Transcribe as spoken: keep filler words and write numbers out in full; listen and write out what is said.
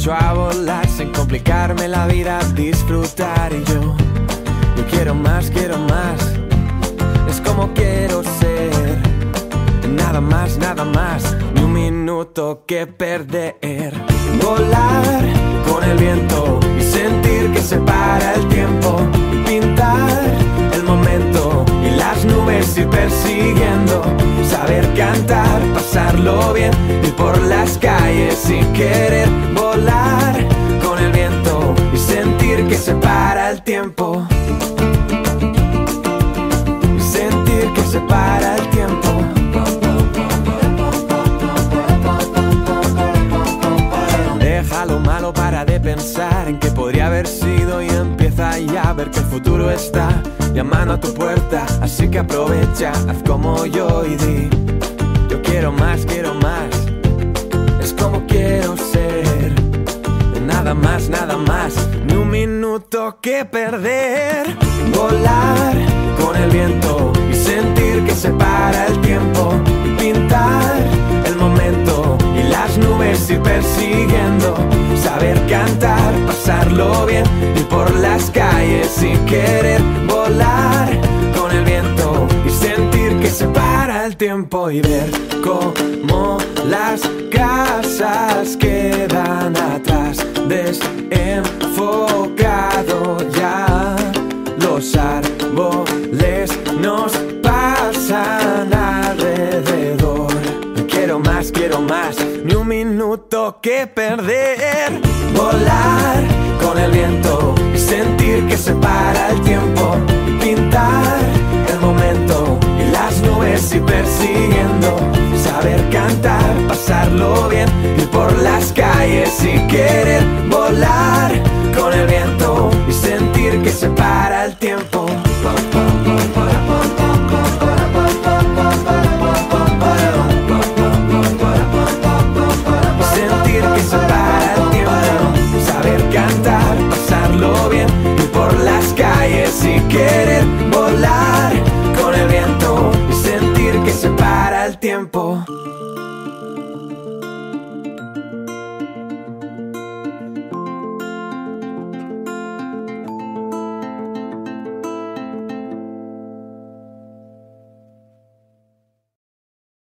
derecho a volar sin complicarme la vida, disfrutar. Y yo, yo quiero más, quiero más. Es como quiero ser. Nada más, nada más, ni un minuto que perder. Volar con el viento y sentir que se para el tiempo. Pintar el momento y las nubes ir persiguiendo. Saber cantar, pasarlo bien, ir por las calles sin querer. Volar con el viento y sentir que se para el tiempo. Y sentir que se para el tiempo. Deja lo malo, para de pensar en qué podría haber sido y empieza ya a ver que el futuro está llamando a tu puerta. Así que aprovecha, haz como yo y di: yo quiero más, quiero más. Es como quiero ser. Nada más, nada más, ni un minuto que perder. Volar con el viento y sentir que se para el tiempo. Pintar el momento y las nubes ir persiguiendo. Saber cantar, pasarlo bien, ir por las calles sin querer. Volar con el viento y sentir que se para el tiempo. Y ver cómo las casas quedan atrás, desenfocado ya. Los árboles nos pasan alrededor. Quiero más, quiero más, ni un minuto que perder. Volar con el viento y sentir que se para el tiempo. Pintar el momento y las nubes ir persiguiendo. Saber cantar, pasarlo bien, ir por las calles sin querer. Volar con el viento y sentir que se para el tiempo. Sentir que se para el tiempo. Saber cantar, pasarlo bien, ir por las calles sin querer. Volar con el viento y sentir que se para el tiempo.